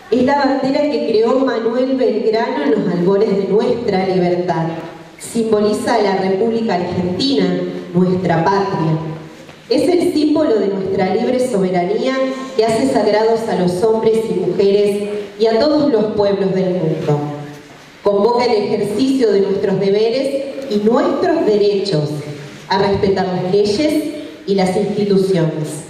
Es la bandera que creó Manuel Belgrano en los albores de nuestra libertad. Simboliza a la República Argentina, nuestra patria. Es el símbolo de nuestra libre soberanía que hace sagrados a los hombres y mujeres y a todos los pueblos del mundo. Convoca el ejercicio de nuestros deberes y nuestros derechos a respetar las leyes y las instituciones.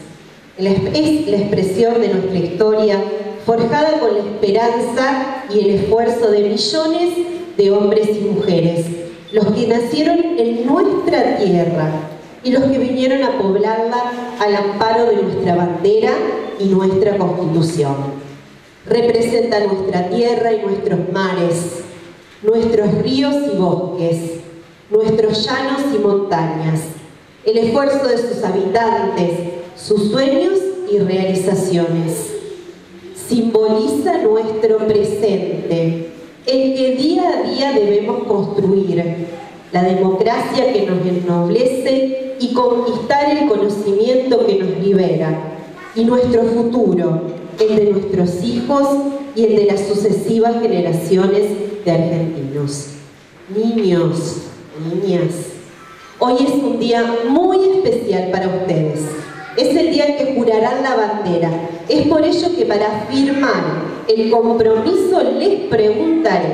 Es la expresión de nuestra historia forjada con la esperanza y el esfuerzo de millones de hombres y mujeres, los que nacieron en nuestra tierra y los que vinieron a poblarla al amparo de nuestra bandera y nuestra Constitución. Representa nuestra tierra y nuestros mares, nuestros ríos y bosques, nuestros llanos y montañas, el esfuerzo de sus habitantes, sus sueños y realizaciones. Simboliza nuestro presente, el que día a día debemos construir, la democracia que nos ennoblece y conquistar el conocimiento que nos libera, y nuestro futuro, el de nuestros hijos y el de las sucesivas generaciones de argentinos. Niños, niñas, hoy es un día muy especial para ustedes. Es el día en que jurarán la bandera. Es por ello que para firmar el compromiso les preguntaré: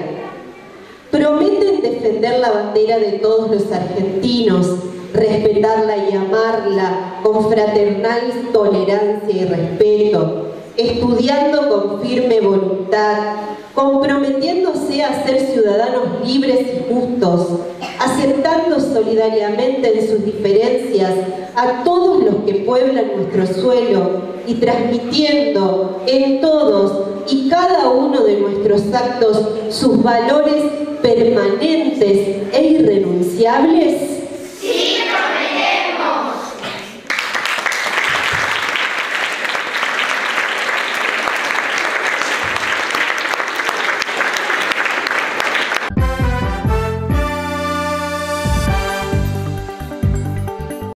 ¿prometen defender la bandera de todos los argentinos, respetarla y amarla con fraternal tolerancia y respeto, estudiando con firme voluntad, comprometiéndose a ser ciudadanos libres y justos, aceptando solidariamente en sus diferencias a todos los que pueblan nuestro suelo y transmitiendo en todos y cada uno de nuestros actos sus valores permanentes e irrenunciables?